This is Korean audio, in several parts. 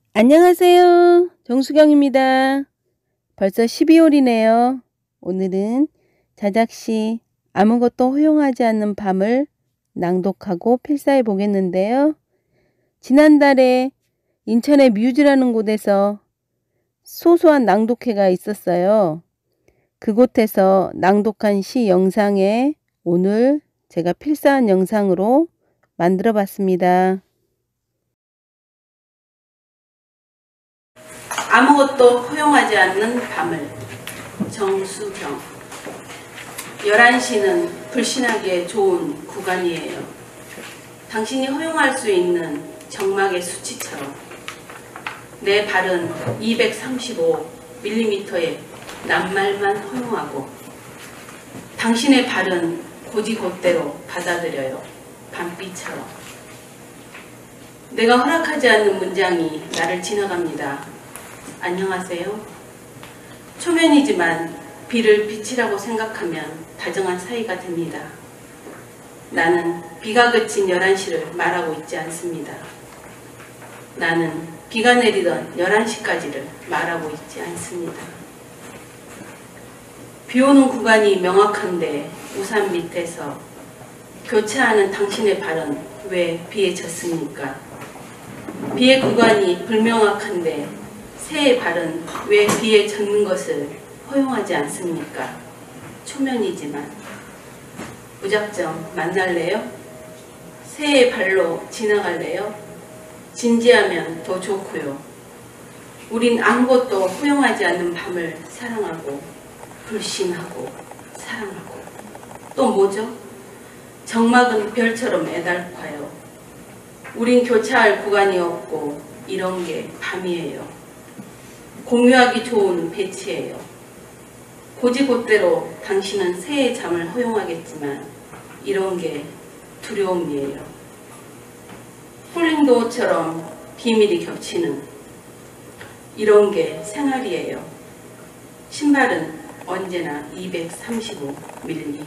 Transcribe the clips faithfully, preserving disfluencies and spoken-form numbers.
안녕하세요. 정수경입니다. 벌써 십이월이네요. 오늘은 자작시 아무것도 허용하지 않는 밤을 낭독하고 필사해 보겠는데요. 지난달에 인천의 뮤즈라는 곳에서 소소한 낭독회가 있었어요. 그곳에서 낭독한 시 영상에 오늘 제가 필사한 영상으로 만들어 봤습니다. 아무것도 허용하지 않는 밤을. 정수경. 열한 시는 불신하기에 좋은 구간이에요. 당신이 허용할 수 있는 정막의 수치처럼. 내 발은 이백삼십오 밀리미터의 낱말만 허용하고, 당신의 발은 고지곳대로 받아들여요. 밤비처럼. 내가 허락하지 않는 문장이 나를 지나갑니다. 안녕하세요. 초면이지만 비를 빛이라고 생각하면 다정한 사이가 됩니다. 나는 비가 그친 열한 시를 말하고 있지 않습니다. 나는 비가 내리던 열한 시까지를 말하고 있지 않습니다. 비 오는 구간이 명확한데 우산 밑에서 교차하는 당신의 발은 왜 비에 젖습니까? 비의 구간이 불명확한데 새의 발은 왜 비에 젖는 것을 허용하지 않습니까? 초면이지만. 무작정 만날래요? 새의 발로 지나갈래요? 진지하면 더 좋고요. 우린 아무것도 허용하지 않는 밤을 사랑하고 불신하고 사랑하고. 또 뭐죠? 정막은 별처럼 애달파요. 우린 교차할 구간이 없고 이런 게 밤이에요. 공유하기 좋은 배치예요. 고지곳대로 당신은 새의 잠을 허용하겠지만 이런 게 두려움이에요. 폴링도어처럼 비밀이 겹치는 이런 게 생활이에요. 신발은 언제나 이백삼십오 밀리미터.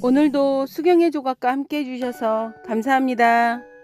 오늘도 수경의 조각과 함께 해주셔서 감사합니다.